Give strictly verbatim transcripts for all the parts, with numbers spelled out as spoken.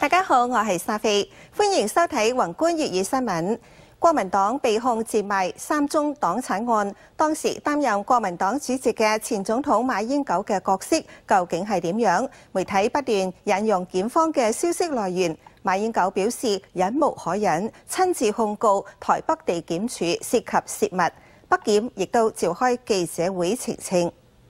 大家好，我係沙菲，歡迎收睇宏觀粵語新聞。國民黨被控賤賣三宗黨產案，當時擔任國民黨主席嘅前總統馬英九嘅角色究竟係點樣？媒體不斷引用檢方嘅消息來源，馬英九表示忍無可忍，親自控告台北地檢署涉及泄密，北檢亦都召開記者會澄清。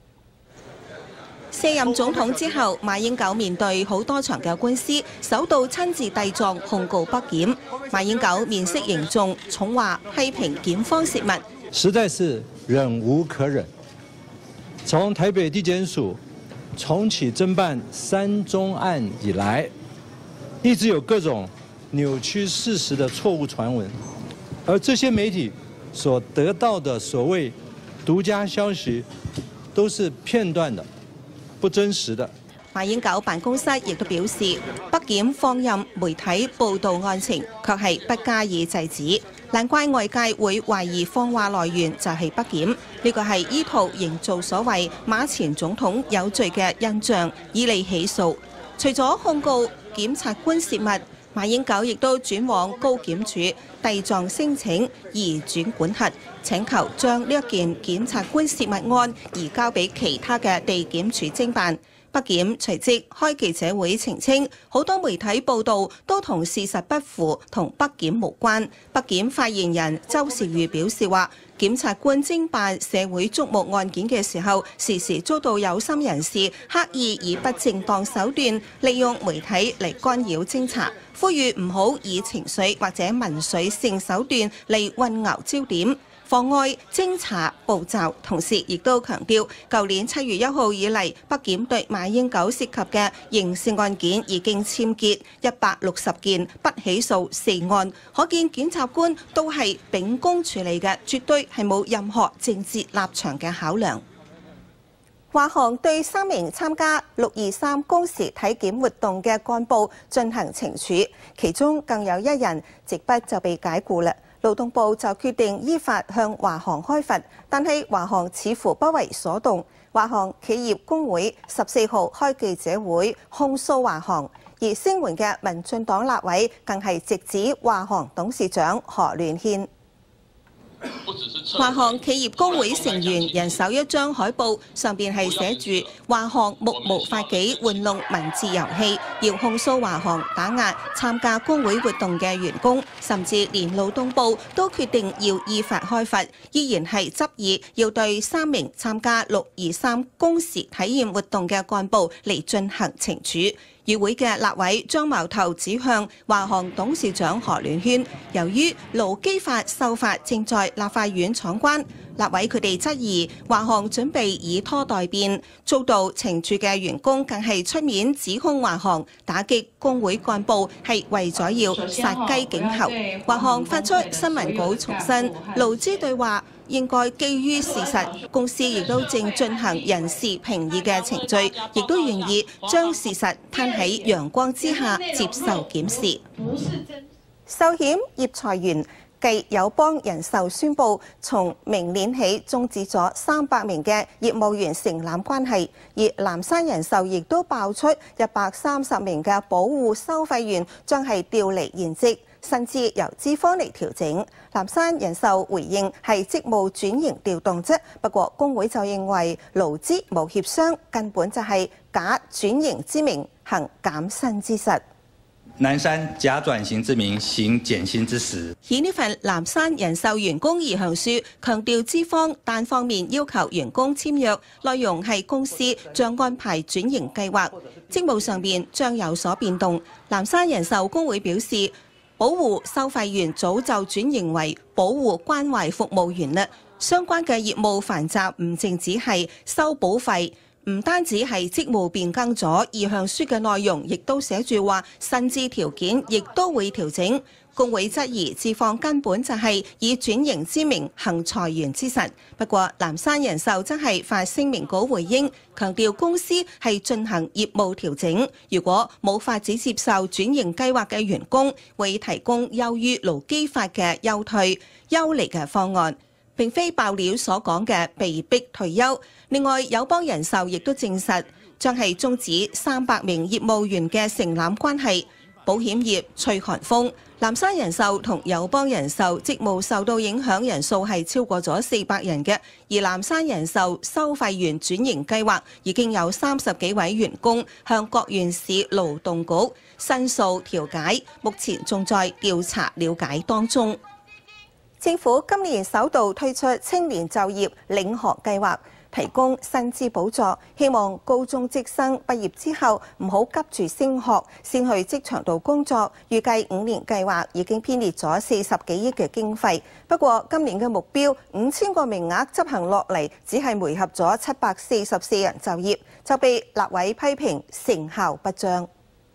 卸任總統之後，馬英九面對好多場嘅官司，首度親自遞狀控告北檢。馬英九面色凝重，重話批評檢方泄密， 實在是忍無可忍。從台北地檢署重啟偵辦三宗案以來，一直有各種扭曲事實的錯誤傳聞，而這些媒體所得到的所謂獨家消息，都是片段的。不真實的。 馬英九辦公室亦都表示，北檢放任媒體報導案情，卻係不加以制止，難怪外界會懷疑放話來源就係北檢。呢個係依圖營造所謂馬前總統有罪嘅印象，以利起訴。除咗控告檢察官泄密，馬英九亦都轉往高檢署遞狀申請移轉管轄，請求將呢一件檢察官泄密案移交俾其他嘅地檢署偵辦。北檢隨即開記者會澄清，好多媒體報道都同事實不符，同北檢無關。北檢發言人周士瑜表示話，檢察官偵辦社會矚目案件嘅時候，時時遭到有心人士刻意以不正當手段利用媒體嚟干擾偵查，呼籲唔好以情緒或者民粹性手段嚟混淆焦點，妨礙偵查步驟。同時亦都強調，舊年七月一號以嚟，北檢對馬英九涉及嘅刑事案件已經簽結一百六十件，不起訴四案，可見檢察官都係秉公處理嘅，絕對係冇任何政治立場嘅考量。華航對三名參加六二三工時體檢活動嘅幹部進行懲處，其中更有一人直不就被解僱啦。勞動部就決定依法向華航開罰，但係華航似乎不為所動。華航企業工會十四號開記者會控訴華航，而聲援嘅民進黨立委更係直指華航董事長何聯憲。華航企業工會成員人手一張海報，上邊係寫住華航目無法紀玩弄文字遊戲，要控訴華航打壓參加工會活動嘅員工，甚至連勞動部都決定要依法開罰，依然係執意要對三名參加六二三工時體驗活動嘅幹部嚟進行懲處。與會嘅立委將矛頭指向華航董事長何聯軒，由於勞基法修法正在立法院闖關，立委佢哋質疑華航準備以拖待變，遭到懲處嘅員工更係出面指控華航打擊工會幹部係為咗要殺雞儆猴。華航發出新聞稿重申，勞資對話應該基於事實，公司亦都正進行人事評議嘅程序，亦都願意將事實攤喺陽光之下接受檢視。壽險業裁員，繼友邦人壽宣布從明年起終止咗三百名嘅業務員承攬關係，而南山人壽亦都爆出一百三十名嘅保護收費員將係調離現職，甚至由資方嚟調整。南山人壽回應係職務轉型調動啫，不過工會就認為勞資無協商，根本就係假轉型之名行減薪之實。 南山假轉型之名行減薪之實。 以呢份南山人壽員工意向書強調，資方單方面要求員工簽約，內容係公司將安排轉型計劃，職務上面將有所變動。南山人壽工會表示，保護收費員早就轉型為保護關懷服務員啦，相關嘅業務繁雜，唔淨止係收保費。唔單止係職務變更咗，意向書嘅內容亦都寫住話薪資條件亦都會調整。工會質疑資方根本就係以轉型之名行裁員之實。不過南山人壽則係發聲明稿回應，強調公司係進行業務調整，如果冇法子接受轉型計劃嘅員工，會提供優於勞基法嘅優退優離嘅方案。並非爆料所講嘅被逼退休。另外，友邦人壽亦都證實將係終止三百名業務員嘅承攬關係。 保險業吹寒風。南山人壽同友邦人壽職務受到影響人數係超過咗四百人嘅，而南山人壽收費員轉型計劃已經有三十幾位員工向各縣市勞動局申訴調解，目前仲在調查了解當中。政府今年首度推出青年就業領航計劃，提供薪資補助，希望高中職生畢業之後唔好急住升學，先去職場度工作。預計五年計劃已經編列咗四十幾億嘅經費，不過今年嘅目標五千個名額執行落嚟，只係媒合咗七百四十四人就業，就被立委批評成效不彰。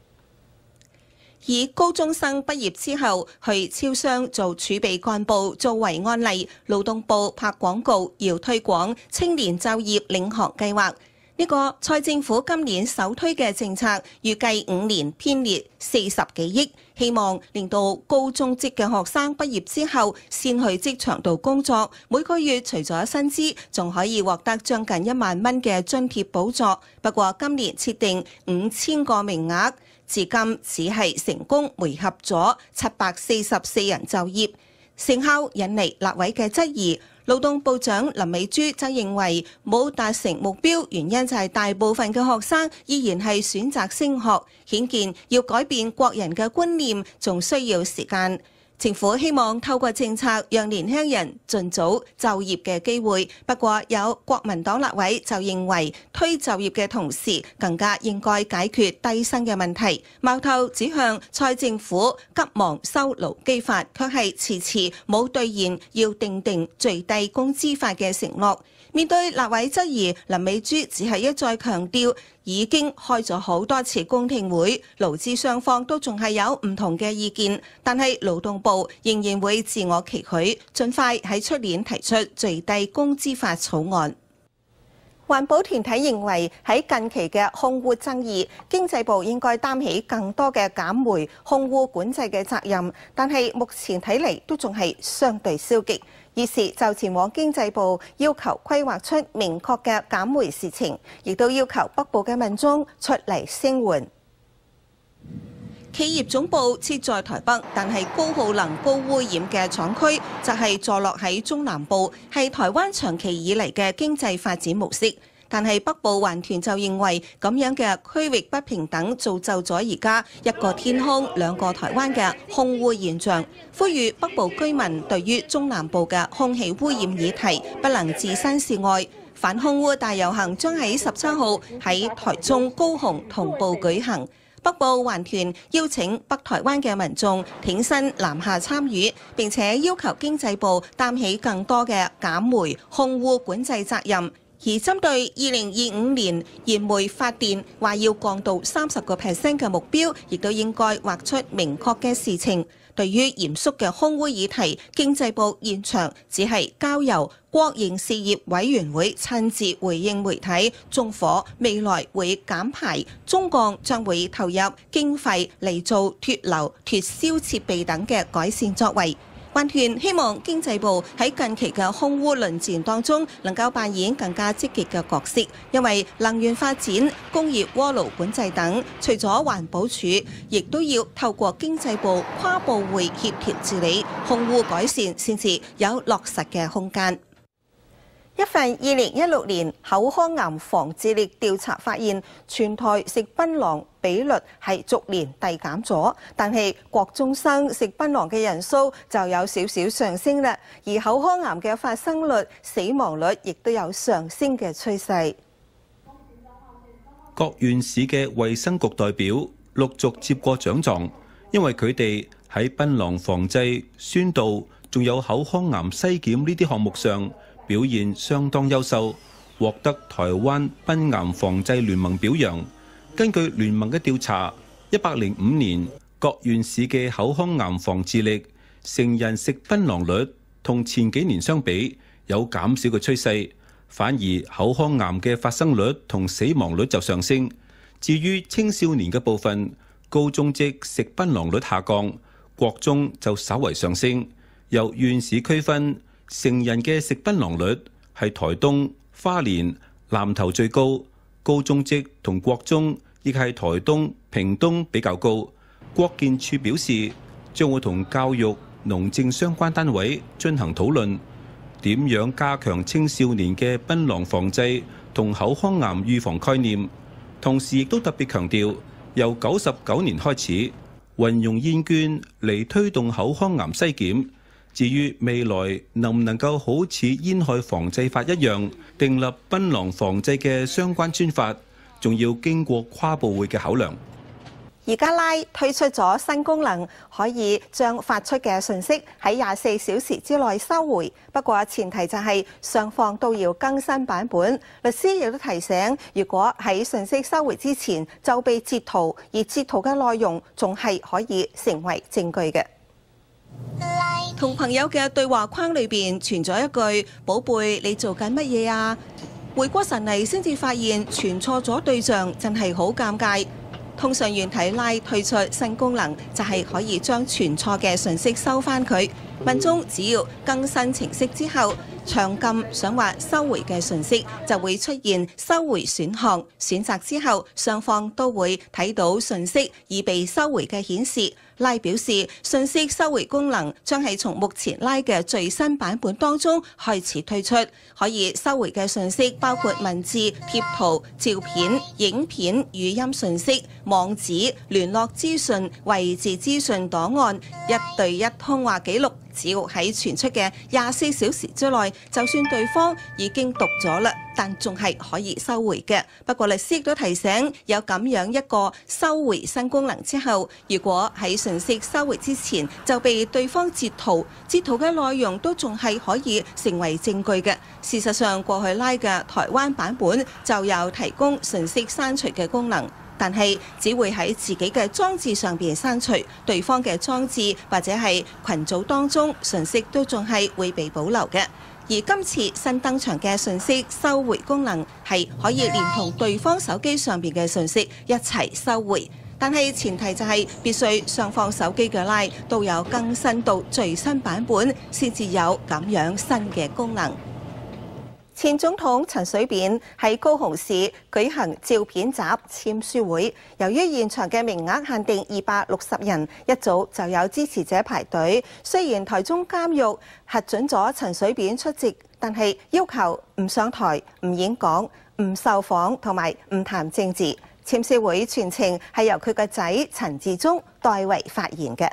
以高中生畢業之後去超商做儲備幹部作為案例，勞動部拍廣告要推廣青年就業領航計劃。呢個蔡政府今年首推嘅政策，預計五年編列四十幾億，希望令到高中職嘅學生畢業之後先去職場度工作，每個月除咗薪資，仲可以獲得將近一萬蚊嘅津貼補助。不過今年設定五千個名額，至今只係成功媒合咗七百四十四人就業，成效引嚟立委嘅質疑。勞動部長林美珠則認為冇達成目標，原因就係大部分嘅學生依然係選擇升學，顯見要改變國人嘅觀念，仲需要時間。政府希望透過政策讓年輕人盡早就業嘅機會，不過有國民黨立委就認為推就業嘅同時，更加應該解決低薪嘅問題。矛頭指向蔡政府急忙修勞基法，卻係遲遲冇兌現要訂定最低工資法嘅承諾。面對立委質疑，林美珠只係一再強調已經開咗好多次公聽會，勞資雙方都仲係有唔同嘅意見，但係勞動部仍然會自我期許，盡快喺出年提出最低工資法草案。環保團體認為喺近期嘅空污爭議，經濟部應該擔起更多嘅減煤空污管制嘅責任，但係目前睇嚟都仲係相對消極。於是就前往經濟部要求規劃出明確嘅減煤事情，亦都要求北部嘅民眾出嚟聲援。企業總部設在台北，但係高耗能、高污染嘅廠區就係坐落喺中南部，係台灣長期以嚟嘅經濟發展模式。但係北部環團就認為咁樣嘅區域不平等造就咗而家一個天空兩個台灣嘅空污現象，呼籲北部居民對於中南部嘅空氣污染議題不能置身事外。反空污大遊行將喺十七號喺台中、高雄同步舉行。北部環團邀請北台灣嘅民眾挺身南下參與，並且要求經濟部擔起更多嘅減煤空污管制責任。而針對二零二五年燃煤發電話要降到三十個 percent 嘅目標，亦都應該劃出明確嘅事情。對於嚴肅嘅空污議題，經濟部現場只係交由國營事業委員會親自回應媒體，縱火未來會減排，中鋼將會投入經費嚟做脫硫、脫硝設備等嘅改善作為。環團希望經濟部喺近期嘅空污論戰當中能夠扮演更加積極嘅角色，因為能源發展、工業鍋爐管制等，除咗環保署，亦都要透過經濟部跨部會協調治理，空污改善先至有落實嘅空間。一份二零一六年口腔癌防治力調查發現，全台食檳榔比率係逐年遞減咗，但係國中生食檳榔嘅人數就有少少上升啦，而口腔癌嘅發生率、死亡率亦都有上升嘅趨勢。 各縣市嘅衛生局代表陸續接過獎狀，因為佢哋喺檳榔防治、宣導，仲有口腔癌篩檢呢啲項目上表現相當優秀，獲得台灣檳癌防治聯盟表揚。根據聯盟嘅調查，一百零五年各縣市嘅口腔癌防治力，成人食檳榔率同前幾年相比有減少嘅趨勢，反而口腔癌嘅發生率同死亡率就上升。至於青少年嘅部分，高中職食檳榔率下降，國中就稍為上升。由縣市區分，成人嘅食檳榔率係台東、花蓮、南投最高，高中職同國中亦係台東、屏東比較高。 國建處表示，將會同教育、農政相關單位進行討論，點樣加強青少年嘅檳榔防治同口腔癌預防概念。同時亦都特別強調，由九十九年開始運用煙捐嚟推動口腔癌篩檢。至於未來能唔能夠好似煙害防治法一樣訂立檳榔防治嘅相關專法，仲要經過跨部會嘅考量。 而家拉推出咗新功能，可以將發出嘅訊息喺廿四小時之內收回。不過前提就係雙方都要更新版本。律師亦都提醒，如果喺訊息收回之前就被截圖，而截圖嘅內容仲係可以成為證據嘅。同朋友嘅對話框裏邊傳咗一句：寶貝，你做緊乜嘢啊？回過神嚟先至發現傳錯咗對象，真係好尷尬。通訊軟體拉推出新功能，就係可以將傳錯嘅訊息收返佢。民眾只要更新程式之後，長撳想話收回嘅訊息，就會出現收回選項。選擇之後，雙方都會睇到訊息已被收回嘅顯示。拉表示，訊息收回功能將係從目前拉嘅最新版本當中開始推出，可以收回嘅訊息包括文字、貼圖、照片、影片、語音訊息、網址、聯絡資訊、位置資訊檔案、一對一通話記錄。只要喺傳出嘅廿四小時之內，就算對方已經讀咗啦，但仲係可以收回嘅。不過律師亦都提醒，有咁樣一個收回新功能之後，如果喺訊息收回之前就被對方截圖，截圖嘅內容都仲係可以成為證據嘅。事實上，過去拉嘅台灣版本就有提供訊息刪除嘅功能。但係只會喺自己嘅裝置上邊刪除，對方嘅裝置或者係群組當中訊息都仲係會被保留嘅。而今次新登場嘅訊息收回功能係可以連同對方手機上邊嘅訊息一齊收回，但係前提就係必須雙方手機嘅拉都有更新到最新版本，先至有咁樣新嘅功能。前總統陳水扁喺高雄市舉行照片集簽書會，由於現場嘅名額限定二百六十人，一早就有支持者排隊。雖然台中監獄核准咗陳水扁出席，但係要求唔上台、唔演講、唔受訪同埋唔談政治。簽書會全程係由佢個仔陳致中代為發言嘅。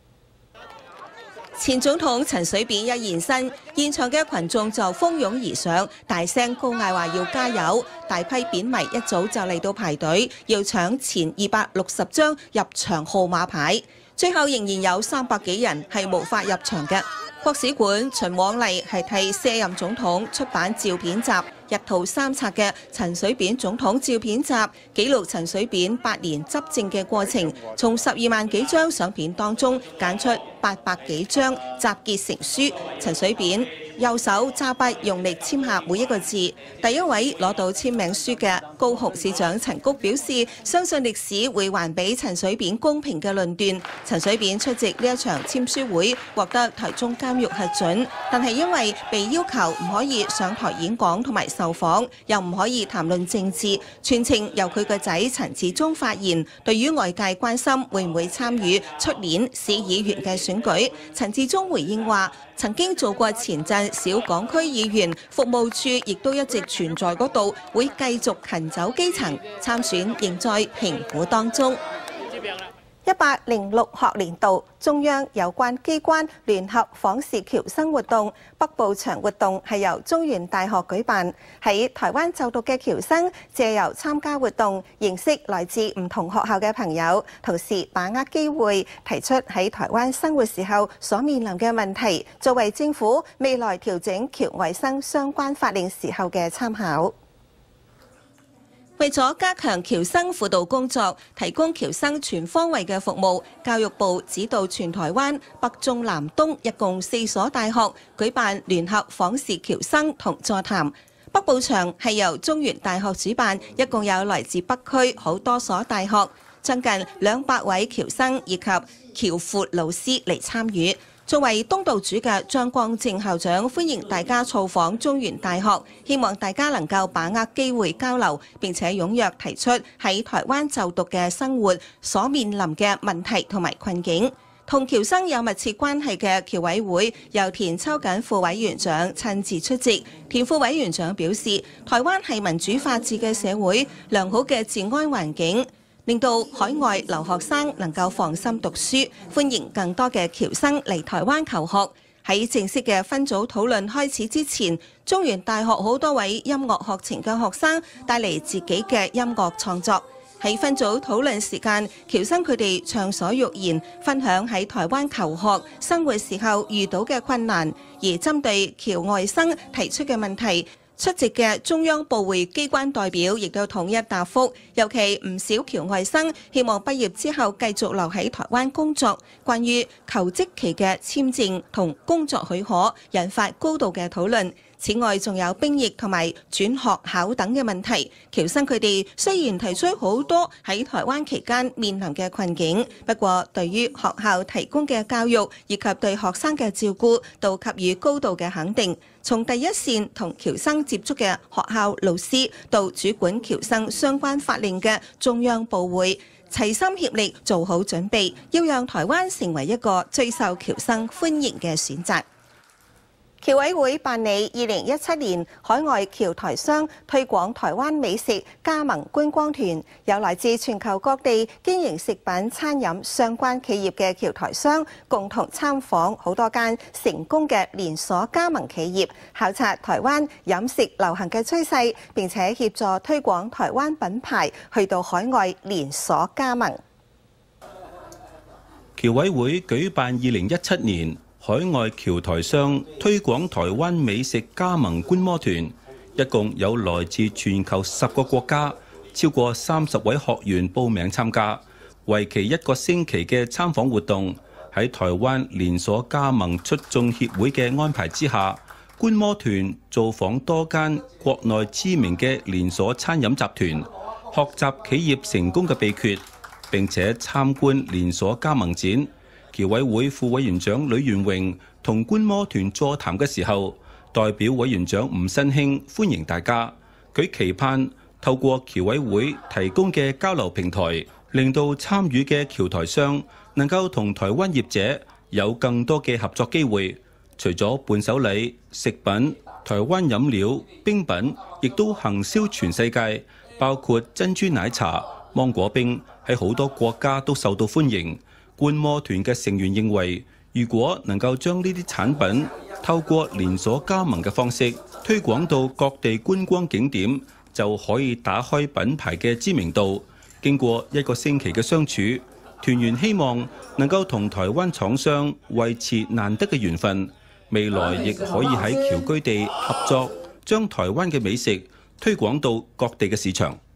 前總統陳水扁一現身，現場嘅群眾就蜂擁而上，大聲高嗌話要加油。大批扁迷一早就嚟到排隊，要搶前二百六十張入場號碼牌，最後仍然有三百幾人係無法入場嘅。國史館循往例係替卸任總統出版照片集，一套三冊嘅陳水扁總統照片集，記錄陳水扁八年執政嘅過程，從十二萬幾張相片當中揀出八百幾張集結成書。陳水扁右手揸筆用力簽下每一個字。第一位攞到簽名書嘅高雄市長陳菊表示，相信歷史會還俾陳水扁公平嘅論斷。陳水扁出席呢一場簽書會，獲得台中監獄核准，但係因為被要求唔可以上台演講同埋受訪，又唔可以談論政治，全程由佢個仔陳致中發言。對於外界關心會唔會參與出年市議員嘅選舉，陳致中回應話，曾經做過前鎮小港區議員，服務處亦都一直存在嗰度，會繼續勤走基層，參選仍在評估當中。一百零六學年度中央有關機關聯合訪視僑生活動北部場活動係由中原大學舉辦，喺台灣就讀嘅僑生借由參加活動認識來自唔同學校嘅朋友，同時把握機會提出喺台灣生活時候所面臨嘅問題，作為政府未來調整僑衛生相關法令時候嘅參考。為咗加強僑生輔導工作，提供僑生全方位嘅服務，教育部指導全台灣北中南東一共四所大學舉辦聯合訪視僑生同座談。北部場係由中原大學主辦，一共有來自北區好多所大學，將近兩百位僑生以及僑輔老師嚟參與。 作為東道主嘅張光正校長歡迎大家造訪中原大學，希望大家能夠把握機會交流，並且踴躍提出喺台灣就讀嘅生活所面臨嘅問題同埋困境。同僑生有密切關係嘅僑委會由田秋瑾副委員長親自出席。田副委員長表示，台灣係民主法治嘅社會，良好嘅治安環境令到海外留學生能夠放心讀書，歡迎更多嘅僑生嚟台灣求學。喺正式嘅分組討論開始之前，中原大學好多位音樂學程嘅學生帶嚟自己嘅音樂創作。喺分組討論時間，僑生佢哋暢所欲言，分享喺台灣求學生活時候遇到嘅困難，而針對僑外生提出嘅問題，出席嘅中央部會機關代表亦都統一答覆，尤其唔少僑外生希望畢業之後繼續留喺台灣工作。關於求職期嘅簽證同工作許可，引發高度嘅討論。此外，仲有兵役同埋轉學考等嘅問題。僑生佢哋雖然提出好多喺台灣期間面臨嘅困境，不過對於學校提供嘅教育以及對學生嘅照顧，都給予高度嘅肯定。從第一線同僑生接觸嘅學校老師，到主管僑生相關法令嘅中央部會，齊心協力做好準備，要讓台灣成為一個最受僑生歡迎嘅選擇。僑委會辦理二零一七年海外僑台商推廣台灣美食加盟觀光團，有來自全球各地經營食品餐飲相關企業嘅僑台商共同參訪好多間成功嘅連鎖加盟企業，考察台灣飲食流行嘅趨勢，並且協助推廣台灣品牌去到海外連鎖加盟。 僑委會舉辦二零一七年海外僑台商推廣台灣美食加盟觀摩團，一共有來自全球十個國家，超過三十位學員報名參加。為期一個星期嘅參訪活動，喺台灣連鎖加盟促進協會嘅安排之下，觀摩團造訪多間國內知名嘅連鎖餐飲集團，學習企業成功嘅秘訣，並且參觀連鎖加盟展。僑委會副委員長呂元榮同觀摩團座談嘅時候，代表委員長吳新興歡迎大家。佢期盼透過僑委會提供嘅交流平台，令到參與嘅僑台商能夠同台灣業者有更多嘅合作機會。除咗伴手禮、食品、台灣飲料、冰品，亦都行銷全世界，包括珍珠奶茶、芒果冰，喺好多國家都受到歡迎。觀摩團嘅成員認為，如果能夠將呢啲產品透過連鎖加盟嘅方式推廣到各地觀光景點，就可以打開品牌嘅知名度。經過一個星期嘅相處，團員希望能夠同台灣廠商維持難得嘅緣分，未來亦可以喺僑居地合作，將台灣嘅美食推廣到各地嘅市場。